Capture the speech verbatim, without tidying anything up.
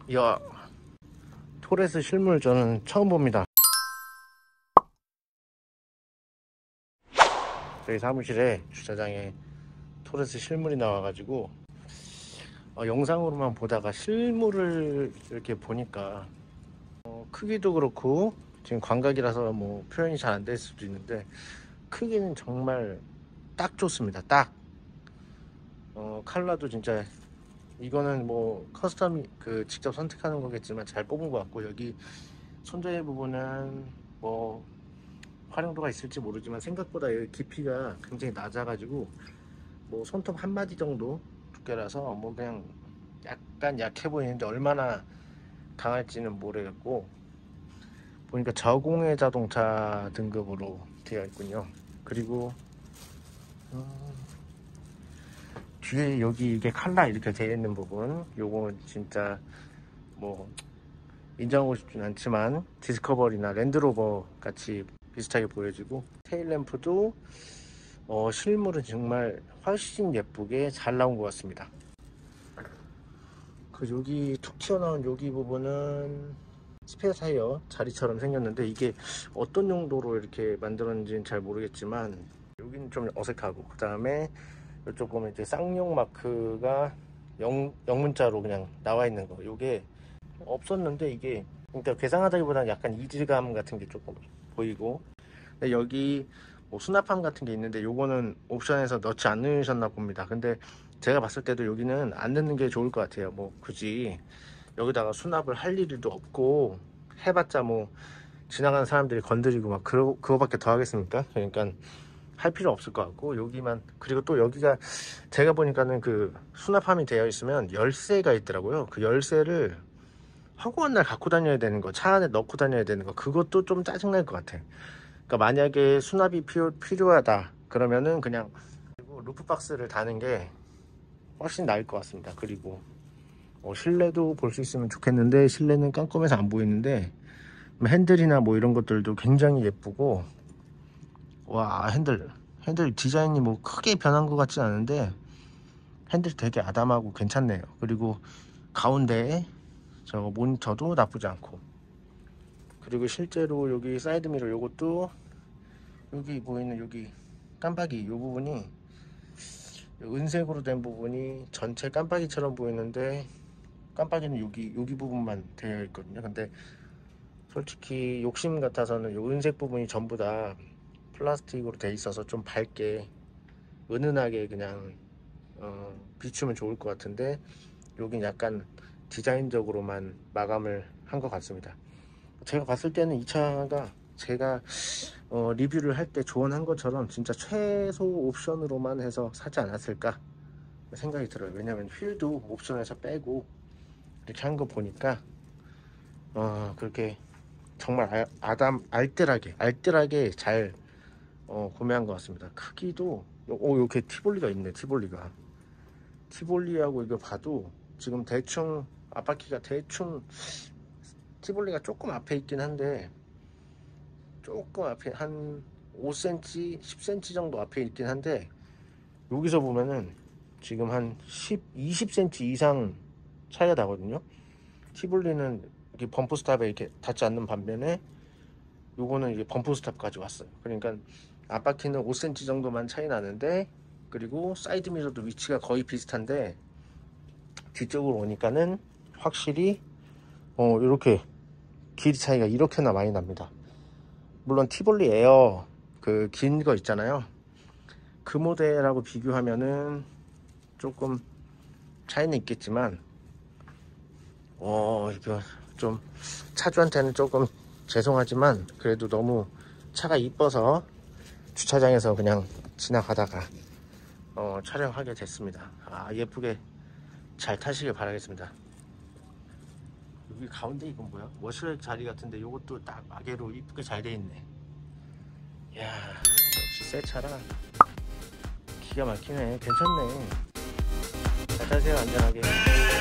이야, 토레스 실물 저는 처음 봅니다. 저희 사무실에 주차장에 토레스 실물이 나와가지고 어, 영상으로만 보다가 실물을 이렇게 보니까 어, 크기도 그렇고 지금 광각이라서 뭐 표현이 잘 안 될 수도 있는데 크기는 정말 딱 좋습니다. 딱 어, 컬러도 진짜 이거는 뭐 커스텀 그 직접 선택하는 거겠지만 잘 뽑은 것 같고, 여기 손잡이 부분은 뭐 활용도가 있을지 모르지만 생각보다 여기 깊이가 굉장히 낮아가지고 뭐 손톱 한 마디 정도 두께라서 뭐 그냥 약간 약해 보이는데 얼마나 강할지는 모르겠고, 보니까 저공해 자동차 등급으로 되어 있군요. 그리고 음, 뒤에 여기 이게 칼라 이렇게 되어 있는 부분, 요거는 진짜 뭐 인정하고 싶진 않지만 디스커버리나 랜드로버 같이 비슷하게 보여지고, 테일램프도 어, 실물은 정말 훨씬 예쁘게 잘 나온 것 같습니다. 그 여기 툭 튀어나온 여기 부분은 스페어 타이어 자리처럼 생겼는데 이게 어떤 용도로 이렇게 만들었는지는 잘 모르겠지만 여기는 좀 어색하고, 그 다음에 이쪽 보면 이제 쌍용 마크가 영, 영문자로 그냥 나와 있는 거, 요게 없었는데 이게 그러니까 괴상하다기보다는 약간 이질감 같은 게 조금 보이고, 근데 여기 뭐 수납함 같은 게 있는데 요거는 옵션에서 넣지 않으셨나 봅니다. 근데 제가 봤을 때도 여기는 안 넣는 게 좋을 것 같아요. 뭐 굳이 여기다가 수납을 할 일도 없고 해봤자 뭐 지나가는 사람들이 건드리고 막 그러, 그거밖에 더 하겠습니까? 그러니까 할 필요 없을 것 같고, 여기만, 그리고 또 여기가 제가 보니까는 그 수납함이 되어 있으면 열쇠가 있더라고요. 그 열쇠를 허구한 날 갖고 다녀야 되는 거, 차 안에 넣고 다녀야 되는 거, 그것도 좀 짜증날 것 같아. 그러니까 만약에 수납이 필요, 필요하다 그러면은 그냥 루프박스를 다는 게 훨씬 나을 것 같습니다. 그리고 어, 실내도 볼 수 있으면 좋겠는데 실내는 깜깜해서 안 보이는데 핸들이나 뭐 이런 것들도 굉장히 예쁘고, 와, 핸들 핸들 디자인이 뭐 크게 변한 것 같진 않은데 핸들 되게 아담하고 괜찮네요. 그리고 가운데에 저 모니터도 나쁘지 않고, 그리고 실제로 여기 사이드미러 요것도 여기 보이는 여기 깜빡이 요 부분이 은색으로 된 부분이 전체 깜빡이처럼 보이는데 깜빡이는 여기 여기 부분만 되어 있거든요. 근데 솔직히 욕심 같아서는 요 은색 부분이 전부 다 플라스틱으로 돼 있어서 좀 밝게 은은하게 그냥 어, 비추면 좋을 것 같은데 여긴 약간 디자인적으로만 마감을 한 것 같습니다. 제가 봤을 때는 이 차가 제가 어, 리뷰를 할 때 조언한 것처럼 진짜 최소 옵션으로만 해서 사지 않았을까 생각이 들어요. 왜냐면 휠도 옵션에서 빼고 이렇게 한 거 보니까 어, 그렇게 정말 아, 아담 알뜰하게 알뜰하게 잘 어, 구매한 것 같습니다. 크기도 오, 이렇게 티볼리가 있네. 티볼리가 티볼리하고 이거 봐도 지금 대충 앞바퀴가 대충 티볼리가 조금 앞에 있긴 한데 조금 앞에 한 오 센티미터 십 센티미터 정도 앞에 있긴 한데, 여기서 보면은 지금 한 십, 이십 센티미터 이상 차이가 나거든요. 티볼리는 이렇게 범프 스탑에 이렇게 닿지 않는 반면에 요거는 이게 범프 스탑까지 왔어요. 그러니까 앞바퀴는 오 센티미터 정도만 차이 나는데, 그리고 사이드 미러도 위치가 거의 비슷한데 뒤쪽으로 오니까는 확실히 어 이렇게 길이 차이가 이렇게나 많이 납니다. 물론 티볼리 에어 그 긴 거 있잖아요, 그 모델하고 비교하면은 조금 차이는 있겠지만 어 이거 좀 차주한테는 조금 죄송하지만 그래도 너무 차가 이뻐서 주차장에서 그냥 지나가다가 어 촬영하게 됐습니다. 아, 예쁘게 잘 타시길 바라겠습니다. 여기 가운데 이건 뭐야? 워셔액 자리 같은데 요것도 딱 마개로 이쁘게 잘 돼 있네. 이야, 역시 새 차라 기가 막히네. 괜찮네. 잘 타세요, 안전하게.